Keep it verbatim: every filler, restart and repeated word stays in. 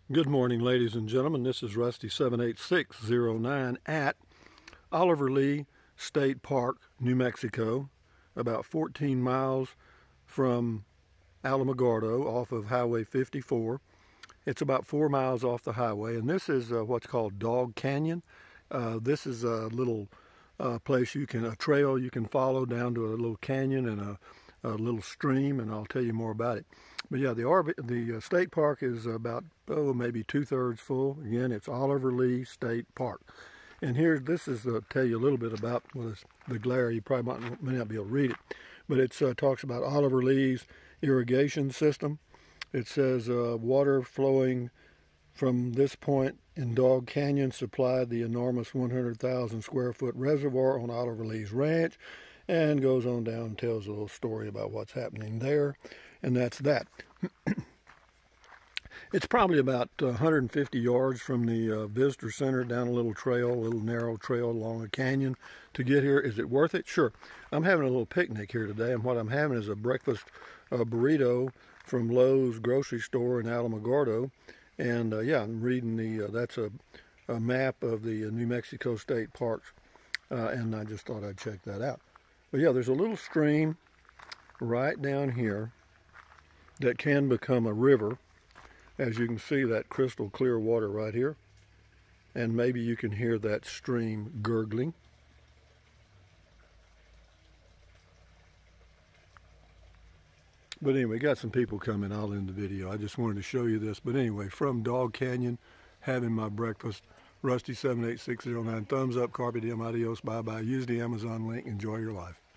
Good morning, ladies and gentlemen. This is Rusty seven eight six zero nine at Oliver Lee State Park, New Mexico, about fourteen miles from Alamogordo off of Highway fifty-four. It's about four miles off the highway, and this is uh, what's called Dog Canyon. Uh, this is a little uh, place you can, a trail you can follow down to a little canyon and a, a little stream, and I'll tell you more about it. But yeah, the R V, the uh, state park is about, oh, maybe two-thirds full. Again, it's Oliver Lee State Park. And here, this is to uh, tell you a little bit about, well, it's the glare, you probably might, may not be able to read it, but it uh, talks about Oliver Lee's irrigation system. It says uh, water flowing from this point in Dog Canyon supplied the enormous one hundred thousand square foot reservoir on Oliver Lee's ranch, and goes on down and tells a little story about what's happening there, and that's that. It's probably about uh, one hundred fifty yards from the uh, visitor center down a little trail, a little narrow trail along a canyon to get here. Is it worth it? Sure. I'm having a little picnic here today, and what I'm having is a breakfast uh, burrito from Lowe's grocery store in Alamogordo. And uh, yeah, I'm reading the, uh, that's a, a map of the uh, New Mexico State Parks, uh, and I just thought I'd check that out. But yeah, there's a little stream right down here that can become a river. As you can see, that crystal clear water right here. And maybe you can hear that stream gurgling. But anyway, got some people coming. I'll end the video. I just wanted to show you this. But anyway, from Dog Canyon, having my breakfast. Rusty seven eight six zero nine. Thumbs up, carpe diem, adios, bye-bye. Use the Amazon link. Enjoy your life.